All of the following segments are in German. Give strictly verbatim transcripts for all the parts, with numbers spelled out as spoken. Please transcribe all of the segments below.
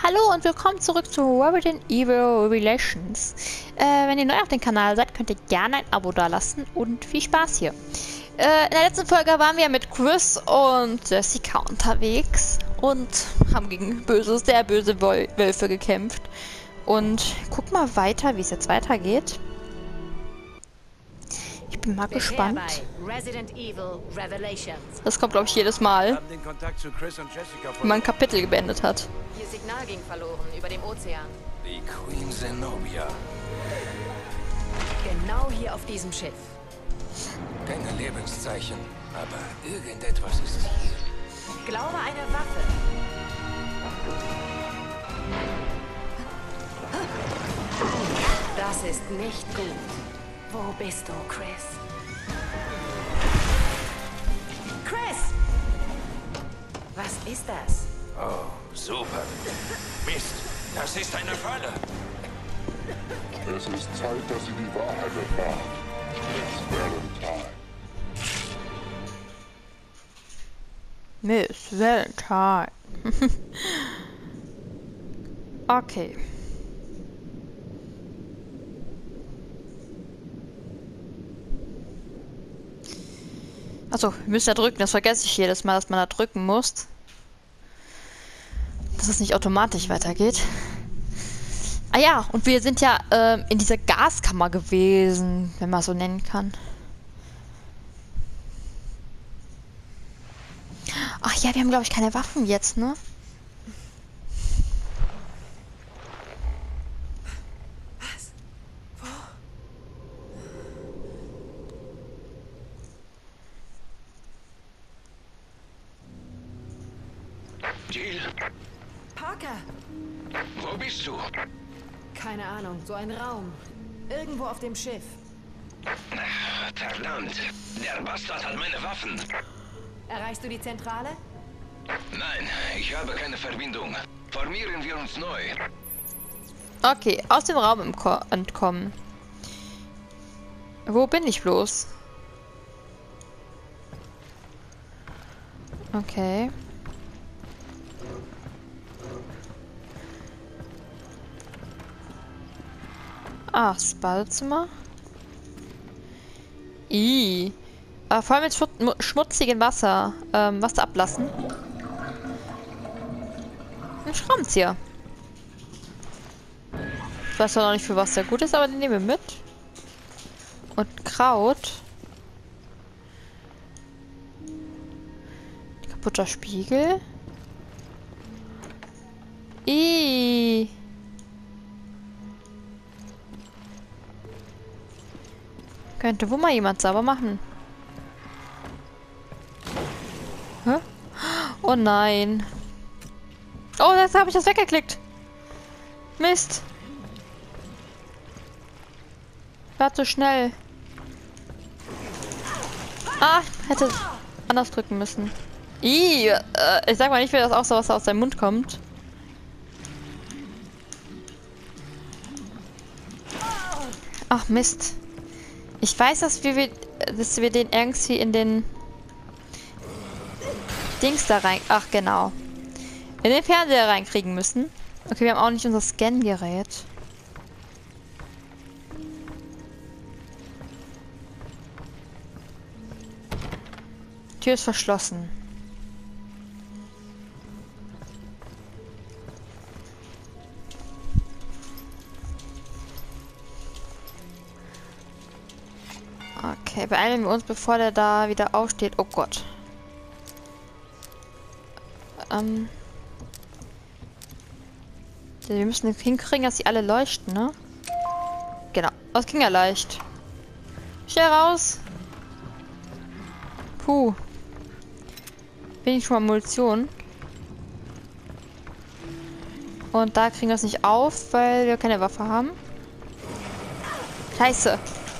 Hallo und willkommen zurück zu Resident Evil Revelations. Äh, wenn ihr neu auf dem Kanal seid, könnt ihr gerne ein Abo dalassen und viel Spaß hier. Äh, in der letzten Folge waren wir mit Chris und Jessica unterwegs und haben gegen böse, sehr böse Wol Wölfe gekämpft. Und guck mal weiter, wie es jetzt weitergeht. Ich bin mal Bisher gespannt. bei Resident Evil Revelations. Das kommt, glaube ich, jedes Wir Mal, haben den Kontakt zu Chris und Jessica wenn man ein verloren. Kapitel beendet hat. Ihr Signal ging verloren über dem Ozean. Die Queen Zenobia. Genau hier auf diesem Schiff. Keine Lebenszeichen, aber irgendetwas ist hier. Ich glaube eine Waffe. Das ist nicht gut. Wo bist du, Chris? Chris! Was ist das? Oh, super. Mist, das ist eine Falle. Es ist Zeit, dass Sie die Wahrheit erfahren. Miss Valentine. Miss Valentine. Okay. Achso, wir müssen da drücken. Das vergesse ich jedes Mal, dass man da drücken muss. Dass es nicht automatisch weitergeht. Ah ja, und wir sind ja ähm, in dieser Gaskammer gewesen, wenn man so nennen kann. Ach ja, wir haben, glaube ich, keine Waffen jetzt, ne? Jill, Parker! wo bist du? Keine Ahnung, so ein Raum. Irgendwo auf dem Schiff. Verdammt, der Bastard hat meine Waffen. Erreichst du die Zentrale? Nein, ich habe keine Verbindung. Formieren wir uns neu. Okay, aus dem Raum entko- entkommen. Wo bin ich bloß? Okay. Ah, das Badezimmer. Ih. Äh, vor allem mit schmut schmutzigem Wasser. Ähm, Wasser ablassen. Ein Schraubenzieher. Ich weiß noch nicht, für was der gut ist, aber den nehmen wir mit. Und Kraut. Kaputter Spiegel. Ih. Könnte wohl mal jemand sauber machen. Hä? Oh nein. Oh, jetzt habe ich das weggeklickt. Mist. War zu schnell. Ah, hätte anders drücken müssen. Ih, äh, ich sag mal nicht, wie das auch so was aus seinem Mund kommt. Ach Mist. Ich weiß, dass wir, dass wir den irgendwie in den Dings da rein... Ach, genau. In den Fernseher reinkriegen müssen. Okay, wir haben auch nicht unser Scan-Gerät. Tür ist verschlossen. Okay, beeilen wir uns, bevor der da wieder aufsteht. Oh Gott. Ähm. Wir müssen hinkriegen, dass sie alle leuchten, ne? Genau. Das ging ja leicht. Schnell raus. Puh. Bin ich schon mal Munition. Und da kriegen wir es nicht auf, weil wir keine Waffe haben. Scheiße.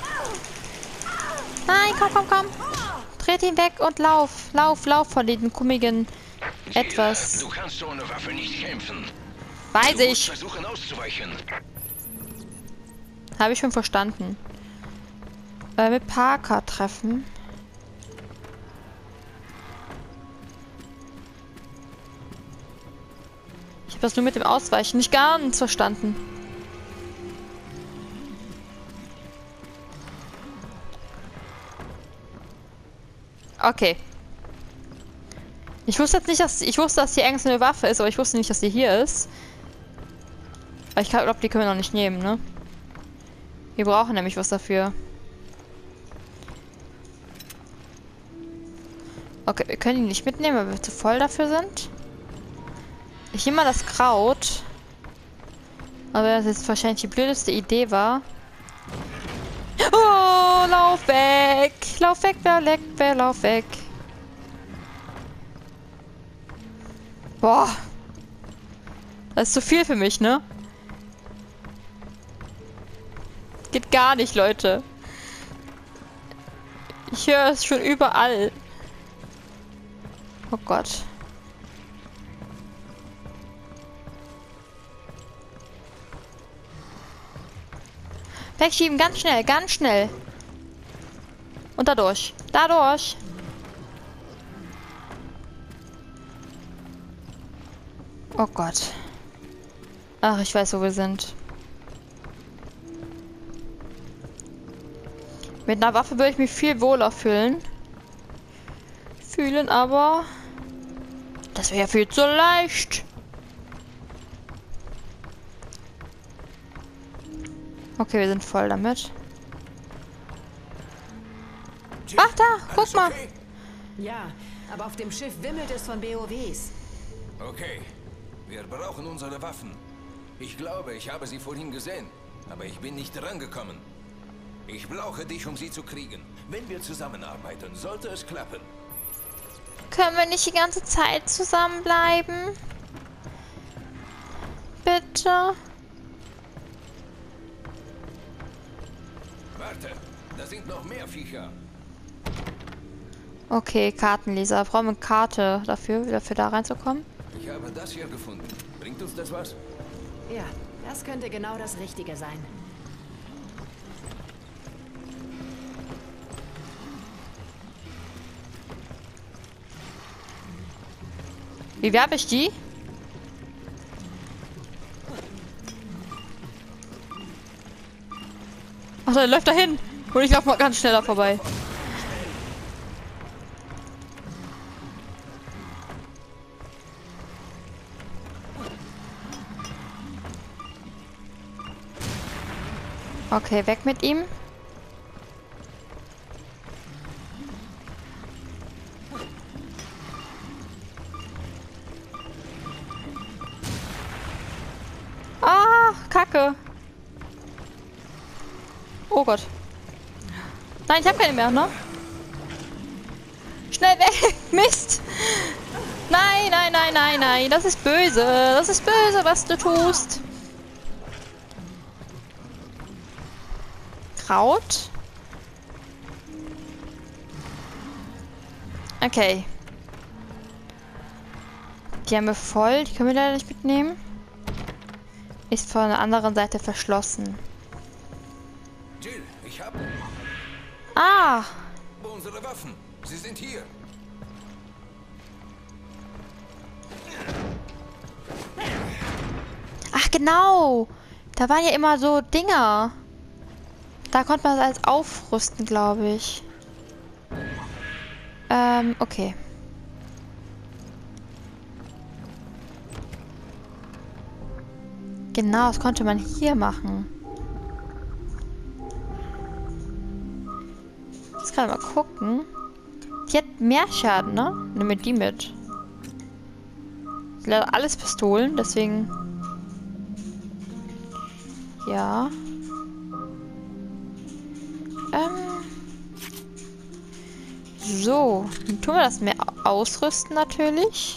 Nein, komm, komm, komm. Dreht ihn weg und lauf. Lauf, lauf von den kummigen etwas. Du kannst ohne Waffe nicht kämpfen. Weiß Du musst ich. versuchen auszuweichen. Habe ich schon verstanden. Äh, mit Parker treffen. habe das nur mit dem Ausweichen nicht ganz verstanden. Okay. Ich wusste jetzt nicht, dass... Ich wusste, dass hier irgendwas eine Waffe ist, aber ich wusste nicht, dass die hier ist. Aber ich glaube, die können wir noch nicht nehmen, ne? Wir brauchen nämlich was dafür. Okay, wir können die nicht mitnehmen, weil wir zu voll dafür sind. Ich nehme mal das Kraut. Aber das jetzt wahrscheinlich die blödeste Idee war. Oh, lauf weg! Lauf weg, wer leck, wer lauf weg. Boah. Das ist zu viel für mich, ne? Geht gar nicht, Leute. Ich höre es schon überall. Oh Gott. Wegschieben, ganz schnell, ganz schnell. Und dadurch. Dadurch. Oh Gott. Ach, ich weiß, wo wir sind. Mit einer Waffe würde ich mich viel wohler fühlen. Fühlen, aber... Das wäre ja viel zu leicht. Okay, wir sind voll damit. Ach, da, guck mal. Okay? Ja, aber auf dem Schiff wimmelt es von B O Ws. Okay, wir brauchen unsere Waffen. Ich glaube, ich habe sie vorhin gesehen, aber ich bin nicht rangekommen. Ich brauche dich, um sie zu kriegen. Wenn wir zusammenarbeiten, sollte es klappen. Können wir nicht die ganze Zeit zusammenbleiben? Bitte? Warte, da sind noch mehr Viecher. Okay, Kartenleser. Brauchen wir eine Karte dafür, dafür da reinzukommen? Ich habe das hier gefunden. Bringt uns das was? Ja, das könnte genau das Richtige sein. Wie werbe ich die? Ach, der läuft dahin. Und ich laufe mal ganz schneller vorbei. Okay, weg mit ihm. Ah, Kacke. Oh Gott. Nein, ich habe keine mehr, ne? Schnell weg! Mist! Nein, nein, nein, nein, nein. Das ist böse. Das ist böse, was du tust. Kraut. Okay. Die haben wir voll. Die können wir leider nicht mitnehmen. Ist von der anderen Seite verschlossen. Jill, ich habe Ah! unsere Waffen. Sie sind hier. Ach genau! Da waren ja immer so Dinger. Da konnte man es als aufrüsten, glaube ich. Ähm, okay. Genau, das konnte man hier machen. Jetzt kann ich mal gucken. Die hat mehr Schaden, ne? Nimm mir die mit. Das sind leider alles Pistolen, deswegen... Ja. Ähm. So. Dann tun wir das mehr ausrüsten natürlich.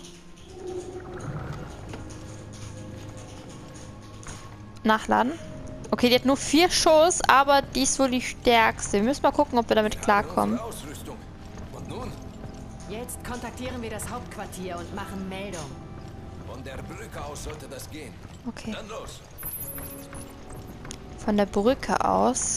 Nachladen. Okay, die hat nur vier Schuss, aber die ist wohl die stärkste. Wir müssen mal gucken, ob wir damit klarkommen. Ausrüstung. Und nun? Jetzt kontaktieren wir das Hauptquartier und machen Meldung. Von der Brücke aus sollte das gehen. Okay. Dann los. Von der Brücke aus.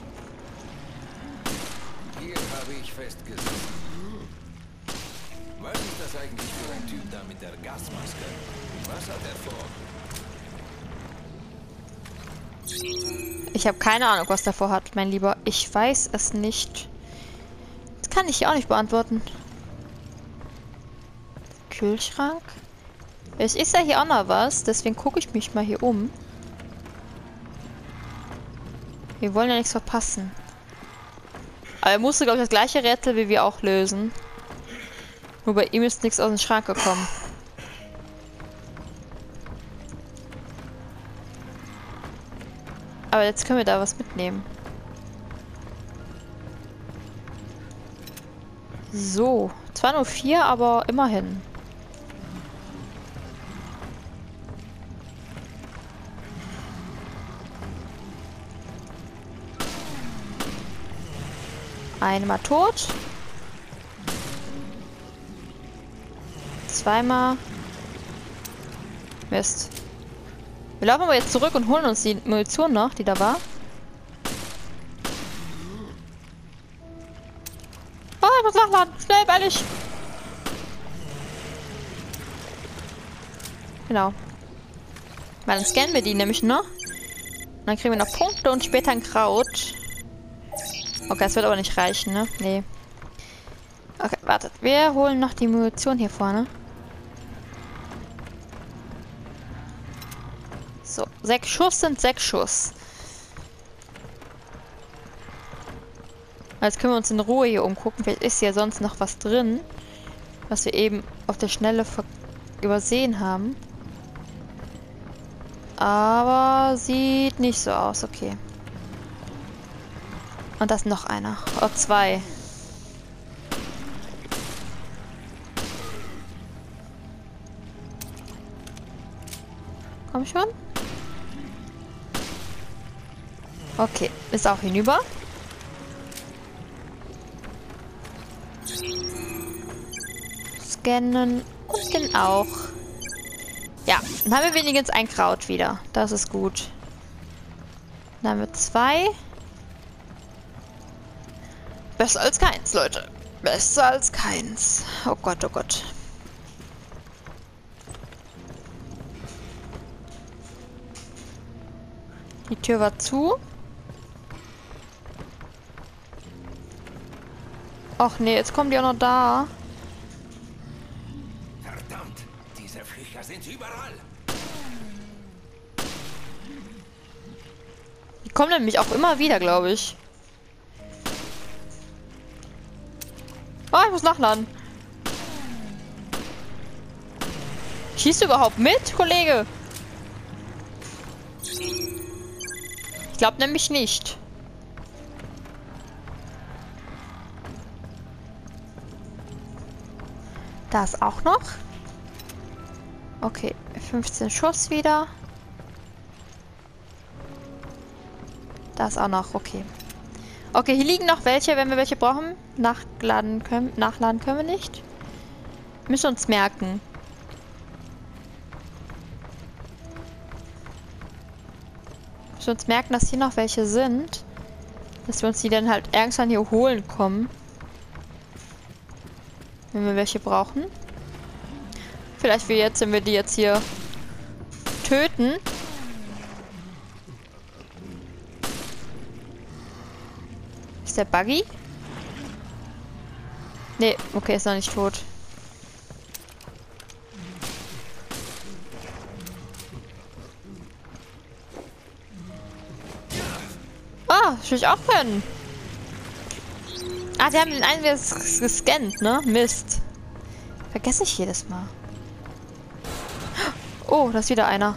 Hier habe ich festgesetzt. Was? Was ist das eigentlich für ein Typ da mit der Gasmaske? Was hat er vor? Ich habe keine Ahnung, was der vorhat, mein Lieber. Ich weiß es nicht. Das kann ich hier auch nicht beantworten. Kühlschrank? Es ist ja hier auch noch was, deswegen gucke ich mich mal hier um. Wir wollen ja nichts verpassen. Aber er musste, glaube ich, das gleiche Rätsel wie wir auch lösen. Nur bei ihm ist nichts aus dem Schrank gekommen. Aber jetzt können wir da was mitnehmen. So. Zwar nur vier, aber immerhin. Einmal tot. Zweimal. Mist. Wir laufen aber jetzt zurück und holen uns die Munition noch, die da war. Oh, ich muss nachladen. Schnell, eilig. Genau. Weil dann scannen wir die nämlich noch. Und dann kriegen wir noch Punkte und später ein Kraut. Okay, das wird aber nicht reichen, ne? Nee. Okay, wartet. Wir holen noch die Munition hier vorne. So, sechs Schuss sind sechs Schuss. Jetzt können wir uns in Ruhe hier umgucken. Vielleicht ist hier sonst noch was drin, was wir eben auf der Schnelle übersehen haben. Aber sieht nicht so aus, okay. Und das ist noch einer. Oh, zwei. Komm schon. Okay, ist auch hinüber. Scannen und den auch. Ja, dann haben wir wenigstens ein Kraut wieder. Das ist gut. Dann haben wir zwei. Besser als keins, Leute. Besser als keins. Oh Gott, oh Gott. Die Tür war zu. Ach nee, jetzt kommen die auch noch da. Verdammt, diese Viecher sind überall. Die kommen nämlich auch immer wieder, glaube ich. Oh, ich muss nachladen. Schießt du überhaupt mit, Kollege? Ich glaube nämlich nicht. Da ist auch noch. Okay, fünfzehn Schuss wieder. Da ist auch noch, okay. Okay, hier liegen noch welche, wenn wir welche brauchen. Nachladen können, nachladen können wir nicht. Müssen wir uns merken. Müssen wir uns merken, dass hier noch welche sind. Dass wir uns die dann halt irgendwann hier holen kommen. Wenn wir welche brauchen. Vielleicht wie jetzt, wenn wir die jetzt hier töten. Ist der Buggy? Nee, okay, ist noch nicht tot. Ah, das will ich auch können. Ah, sie haben den einen wieder gescannt, ne? Mist. Vergesse ich jedes Mal. Oh, da ist wieder einer.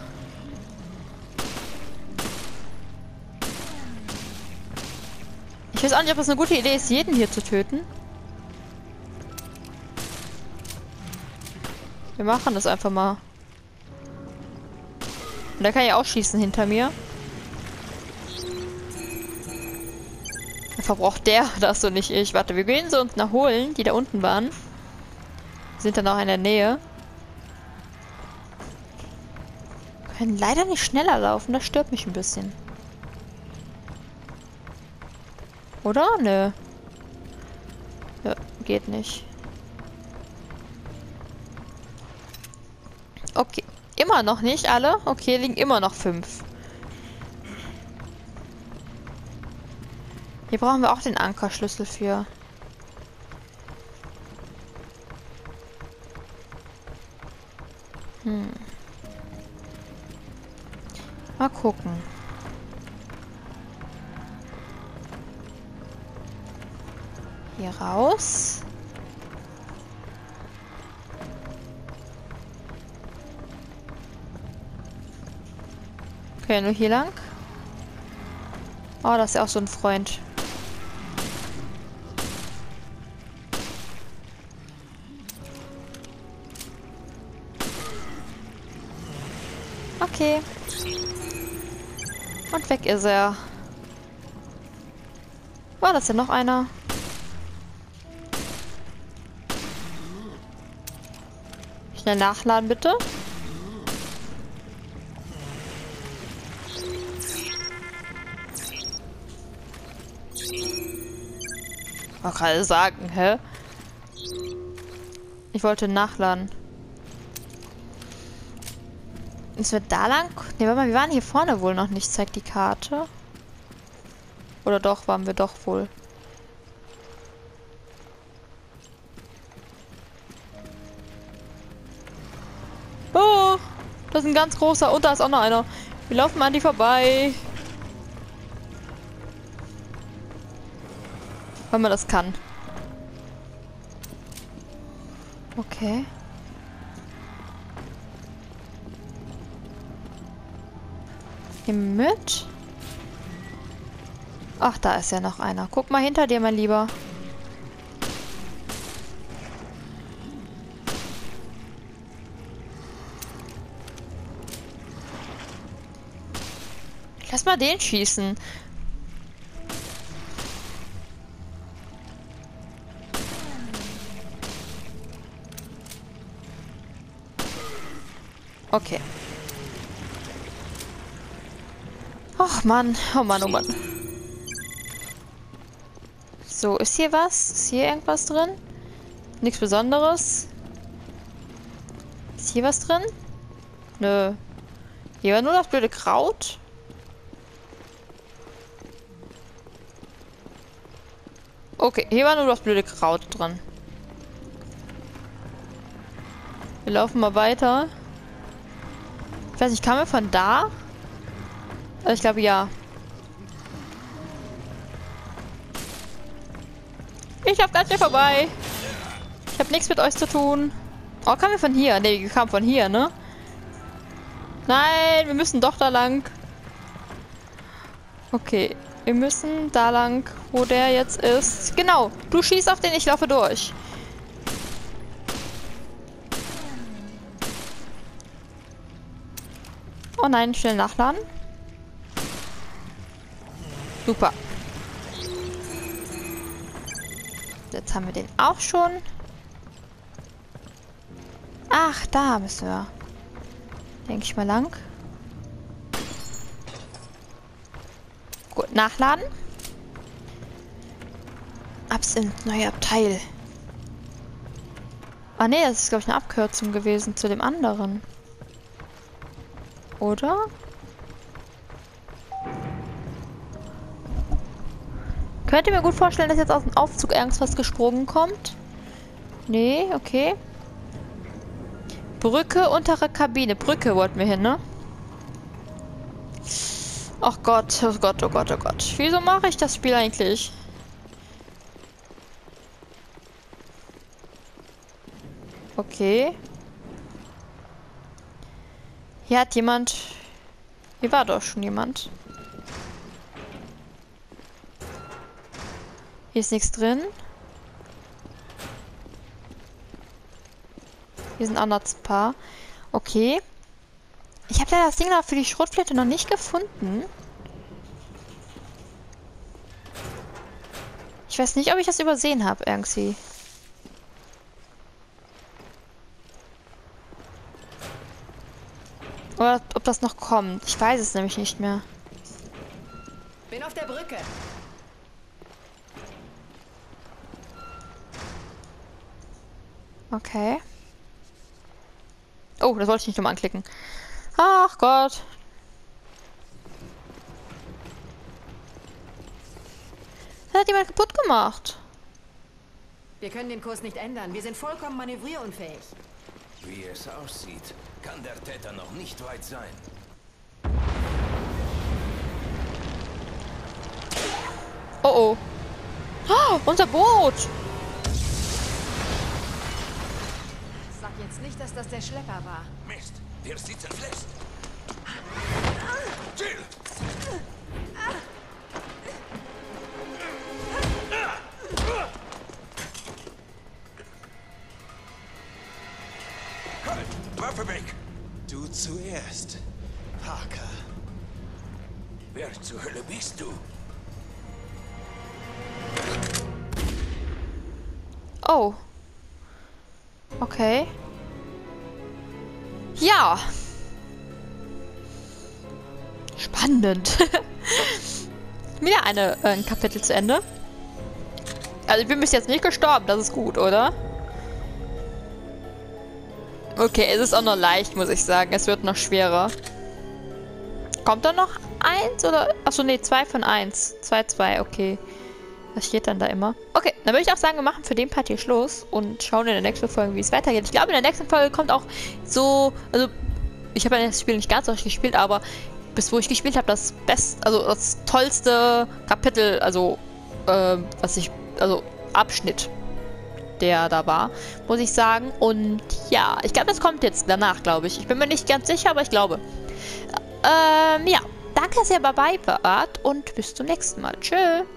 Ich weiß auch nicht, ob es eine gute Idee ist, jeden hier zu töten. Wir machen das einfach mal. Und der kann ja auch schießen hinter mir. Verbraucht der, das so nicht ich. Warte, wir gehen so uns nach holen, die da unten waren. Sind dann auch in der Nähe. Wir können leider nicht schneller laufen, das stört mich ein bisschen. Oder? Nö. Ja, geht nicht. Okay. Immer noch nicht alle? Okay, liegen immer noch fünf. Hier brauchen wir auch den Ankerschlüssel für. Hm. Mal gucken. Hier raus. Okay, nur hier lang. Oh, das ist ja auch so ein Freund. Okay. Und weg ist er. War das denn noch einer? Schnell nachladen, bitte. Ich wollte gerade sagen, hä? Ich wollte nachladen. Müssen wir da lang? Ne, warte mal, wir waren hier vorne wohl noch nicht, zeigt die Karte. Oder doch, waren wir doch wohl. Oh, das ist ein ganz großer. Und da ist auch noch einer. Wir laufen an die vorbei. Weil man das kann. Okay. Nehmen wir mit. Ach, da ist ja noch einer. Guck mal hinter dir, mein Lieber. Lass mal den schießen. Okay. Ach Mann, oh Mann, oh Mann. So, ist hier was? Ist hier irgendwas drin? Nichts Besonderes. Ist hier was drin? Nö. Hier war nur das blöde Kraut. Okay, hier war nur das blöde Kraut drin. Wir laufen mal weiter. Ich weiß nicht, kamen wir von da? Ich glaube, ja. Ich laufe ganz schnell vorbei. Ich habe nichts mit euch zu tun. Oh, kamen wir von hier? Ne, wir kamen von hier, ne? Nein, wir müssen doch da lang. Okay, wir müssen da lang, wo der jetzt ist. Genau, du schießt auf den, ich laufe durch. Oh nein, schnell nachladen. Super. Jetzt haben wir den auch schon. Ach, da müssen wir. Denke ich mal lang. Gut, nachladen. Absinth, neuer Abteil. Ah ne, das ist glaube ich eine Abkürzung gewesen zu dem anderen. Oder? Könnt ihr mir gut vorstellen, dass jetzt aus dem Aufzug irgendwas gesprungen kommt? Nee, okay. Brücke, untere Kabine. Brücke wollten wir hin, ne? Ach Gott, oh Gott, oh Gott, oh Gott. Wieso mache ich das Spiel eigentlich? Okay. Hier hat jemand... Hier war doch schon jemand. Hier ist nichts drin. Hier sind auch noch ein paar. Okay. Ich habe ja das Ding noch für die Schrotflinte noch nicht gefunden. Ich weiß nicht, ob ich das übersehen habe irgendwie. Oder ob das noch kommt. Ich weiß es nämlich nicht mehr. Bin auf der Brücke. Okay. Oh, das wollte ich nicht nochmal anklicken. Ach Gott. Das hat jemand kaputt gemacht. Wir können den Kurs nicht ändern. Wir sind vollkommen manövrierunfähig. Wie es aussieht, kann der Täter noch nicht weit sein. Oh oh. Oh, unser Boot. Sag jetzt nicht, dass das der Schlepper war. Mist, wir sitzen fest. Jill! Halt! Waffe weg! Du zuerst, Parker. Wer zur Hölle bist du? Oh. Okay. Ja. Spannend. Wieder eine, äh, ein Kapitel zu Ende. Also ich bin bis jetzt nicht gestorben, das ist gut, oder? Okay, es ist auch noch leicht, muss ich sagen. Es wird noch schwerer. Kommt da noch eins oder... Achso, nee, zwei von eins. Zwei, zwei, okay. Was steht dann da immer? Okay, dann würde ich auch sagen, wir machen für den Part hier Schluss und schauen in der nächsten Folge, wie es weitergeht. Ich glaube, in der nächsten Folge kommt auch so... Also, ich habe ja das Spiel nicht ganz so gespielt, aber bis wo ich gespielt habe, das best... Also, das tollste Kapitel, also, äh, was ich... Also, Abschnitt, der da war, muss ich sagen. Und ja, ich glaube, das kommt jetzt danach, glaube ich. Ich bin mir nicht ganz sicher, aber ich glaube. Ähm, ja. Danke, dass ihr dabei wart und bis zum nächsten Mal. Tschö.